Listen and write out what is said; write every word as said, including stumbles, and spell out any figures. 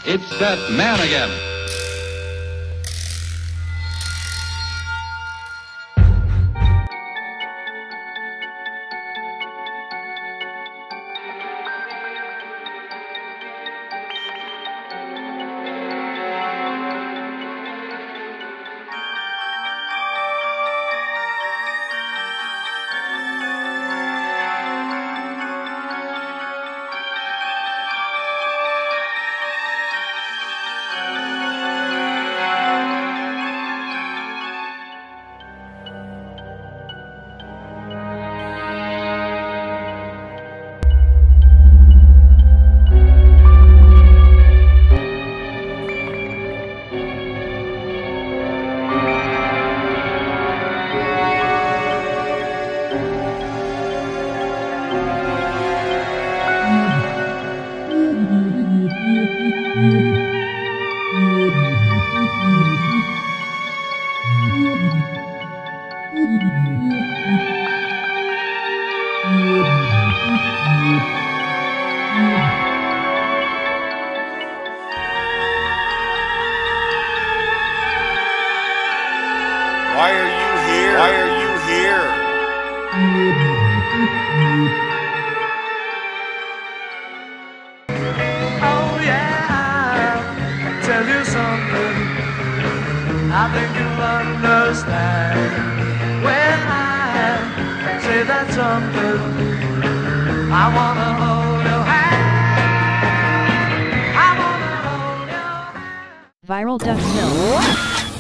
It's that man again. Why are you here? Why are you here? Oh yeah, I'll tell you something I think you'll understand when I say that something. I wanna hold your hand. I wanna hold your hand. Viral Duck Hill.